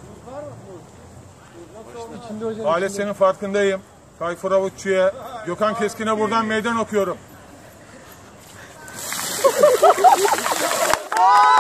Hale senin farkındayım. Tayfur Avutçu'ya, Gökhan Keskin'e buradan meydan okuyorum.